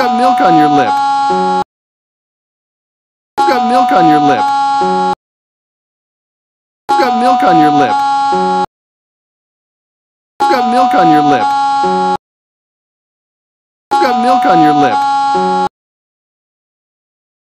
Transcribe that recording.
got milk on your lip. You got milk on your lip. You got milk on your lip. You got milk on your lip. You got milk on your lip.